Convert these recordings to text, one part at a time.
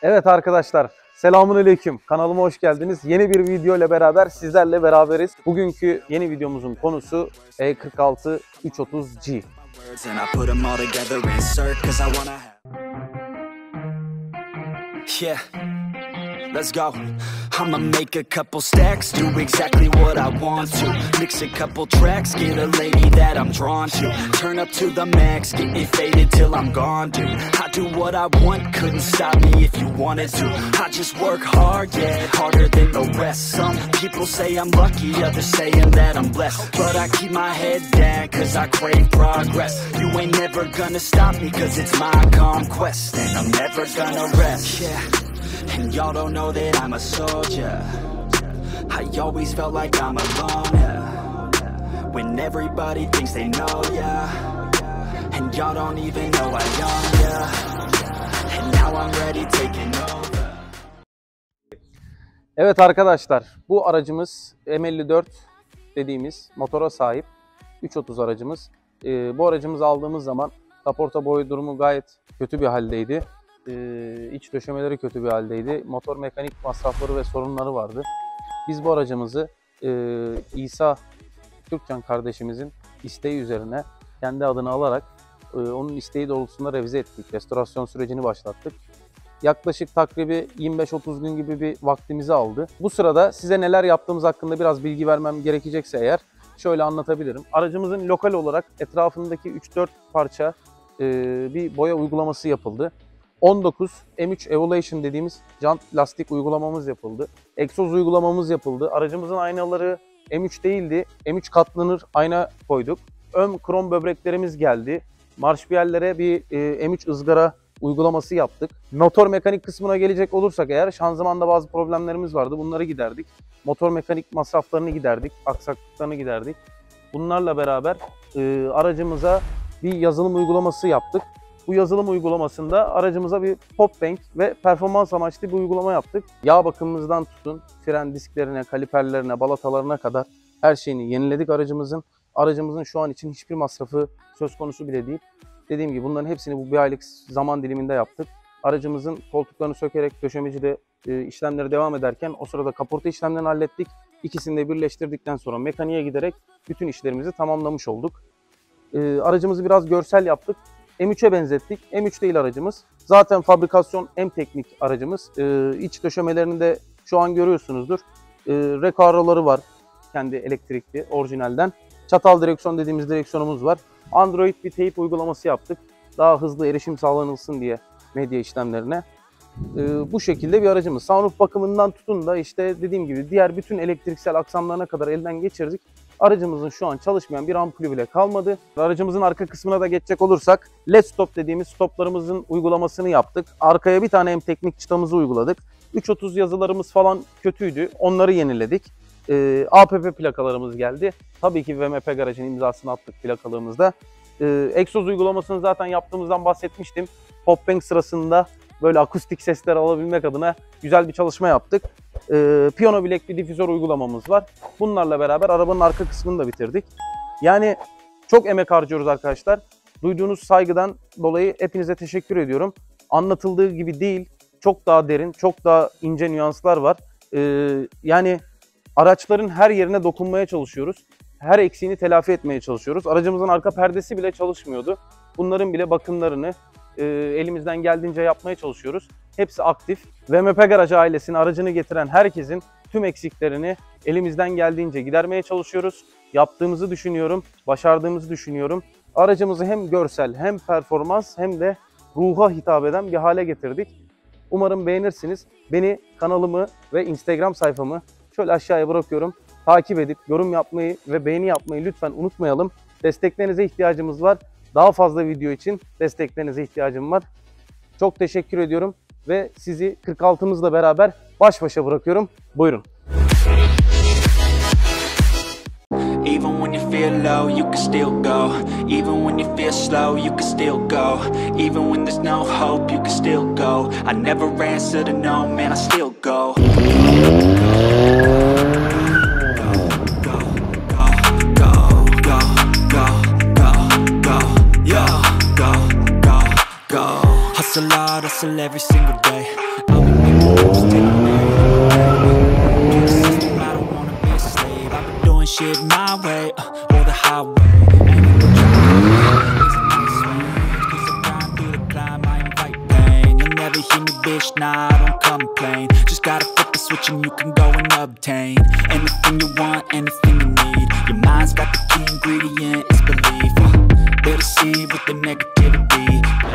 Evet arkadaşlar, selamünaleyküm. Kanalıma hoş geldiniz. Yeni bir video ile beraber sizlerle beraberiz. Bugünkü yeni videomuzun konusu E46 330G. Let's go. I'ma make a couple stacks, do exactly what I want to. Mix a couple tracks, get a lady that I'm drawn to. Turn up to the max, get me faded till I'm gone, dude. I do what I want, couldn't stop me if you wanted to. I just work hard, yeah, harder than the rest. Some people say I'm lucky, others saying that I'm blessed. But I keep my head down, cause I crave progress. You ain't never gonna stop me, cause it's my conquest. And I'm never gonna rest, yeah. And y'all don't know that I'm a soldier. I always felt like I'm alone, yeah. When everybody thinks they know, yeah. And y'all don't even know I own, yeah. And now I'm ready taking over. Evet arkadaşlar, bu aracımız M54 dediğimiz motora sahip 330 aracımız. Bu aracımızı aldığımız zaman kaporta boya durumu gayet kötü bir haldeydi. İç döşemeleri kötü bir haldeydi. Motor mekanik masrafları ve sorunları vardı. Biz bu aracımızı İsa Türkcan kardeşimizin isteği üzerine kendi adını alarak onun isteği doğrultusunda revize ettik. Restorasyon sürecini başlattık. Yaklaşık takribi 25-30 gün gibi bir vaktimizi aldı. Bu sırada size neler yaptığımız hakkında biraz bilgi vermem gerekecekse eğer şöyle anlatabilirim. Aracımızın lokal olarak etrafındaki 3-4 parça bir boya uygulaması yapıldı. 19 M3 Evolution dediğimiz jant lastik uygulamamız yapıldı. Egzoz uygulamamız yapıldı. Aracımızın aynaları M3 değildi. M3 katlanır ayna koyduk. Ön krom böbreklerimiz geldi. Marşpiyerlere bir M3 ızgara uygulaması yaptık. Motor mekanik kısmına gelecek olursak eğer şanzımanda bazı problemlerimiz vardı. Bunları giderdik. Motor mekanik masraflarını giderdik. Aksaklıklarını giderdik. Bunlarla beraber aracımıza bir yazılım uygulaması yaptık. Bu yazılım uygulamasında aracımıza bir pop bank ve performans amaçlı bir uygulama yaptık. Yağ bakımımızdan tutun, fren disklerine, kaliperlerine, balatalarına kadar her şeyini yeniledik aracımızın. Aracımızın şu an için hiçbir masrafı söz konusu bile değil. Dediğim gibi bunların hepsini bu bir aylık zaman diliminde yaptık. Aracımızın koltuklarını sökerek döşemecide işlemleri devam ederken o sırada kaporta işlemlerini hallettik. İkisini de birleştirdikten sonra mekaniğe giderek bütün işlerimizi tamamlamış olduk. Aracımızı biraz görsel yaptık. M3'e benzettik. M3 değil aracımız. Zaten fabrikasyon M teknik aracımız. İç döşemelerini de şu an görüyorsunuzdur. Rekaroları var. Kendi elektrikli, orijinalden. Çatal direksiyon dediğimiz direksiyonumuz var. Android bir teyp uygulaması yaptık. Daha hızlı erişim sağlanılsın diye medya işlemlerine. Bu şekilde bir aracımız. Sunroof bakımından tutun da işte dediğim gibi diğer bütün elektriksel aksamlarına kadar elden geçirdik. Aracımızın şu an çalışmayan bir ampulü bile kalmadı. Aracımızın arka kısmına da geçecek olursak LED stop dediğimiz stoplarımızın uygulamasını yaptık. Arkaya bir tane M teknik çıtamızı uyguladık. 330 yazılarımız falan kötüydü. Onları yeniledik. APP plakalarımız geldi. Tabii ki VMP Garaj'ın imzasını attık plakalığımızda. Egzoz uygulamasını zaten yaptığımızdan bahsetmiştim. Pop bank sırasında böyle akustik sesler alabilmek adına güzel bir çalışma yaptık. Piyano bilekli difüzör uygulamamız var. Bunlarla beraber arabanın arka kısmını da bitirdik. Yani çok emek harcıyoruz arkadaşlar. Duyduğunuz saygıdan dolayı hepinize teşekkür ediyorum. Anlatıldığı gibi değil, çok daha derin, çok daha ince nüanslar var. Yani araçların her yerine dokunmaya çalışıyoruz. Her eksiğini telafi etmeye çalışıyoruz. Aracımızın arka perdesi bile çalışmıyordu. Bunların bile bakımlarını elimizden geldiğince yapmaya çalışıyoruz. Hepsi aktif. VMP Garaj ailesine aracını getiren herkesin tüm eksiklerini elimizden geldiğince gidermeye çalışıyoruz. Yaptığımızı düşünüyorum, başardığımızı düşünüyorum. Aracımızı hem görsel hem performans hem de ruha hitap eden bir hale getirdik. Umarım beğenirsiniz. Beni, kanalımı ve Instagram sayfamı şöyle aşağıya bırakıyorum. Takip edip yorum yapmayı ve beğeni yapmayı lütfen unutmayalım. Desteklerinize ihtiyacımız var. Daha fazla video için desteklerinize ihtiyacım var. Çok teşekkür ediyorum ve sizi 46'mızla beraber baş başa bırakıyorum. Buyurun. Even when you feel low, you can still go. Even when you feel slow, you can still go. Even when there's no hope, you can still go. I never answer to no, man, I still go. Hustle hard hard hustle every single day. I'll be making moves, taking to the system, I don't wanna be a slave. I've been doing shit my way, or the highway. Ain't no cause I grind through the climb, I invite pain. You'll never hear me, bitch, nah, I don't complain. Just gotta flip the switch and you can go and obtain anything you want, anything you need. Your mind's got the key ingredient, it's belief. They'll deceive with the negativity.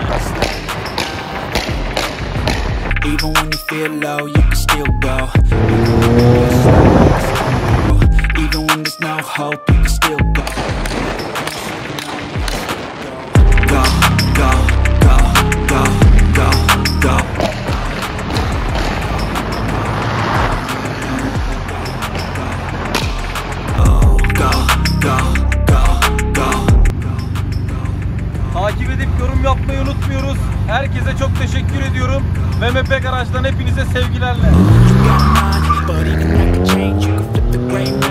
Even when you feel low, you can still go. Even when there's no hope, you can still go. Go, go, go, go, go, go. Oh, go, go, go, go. Takip edip yorum yapmayı unutmuyoruz. Herkese çok teşekkür ediyorum. MMP Garaj'dan hepinize sevgilerle. But even that could change, you can flip the gray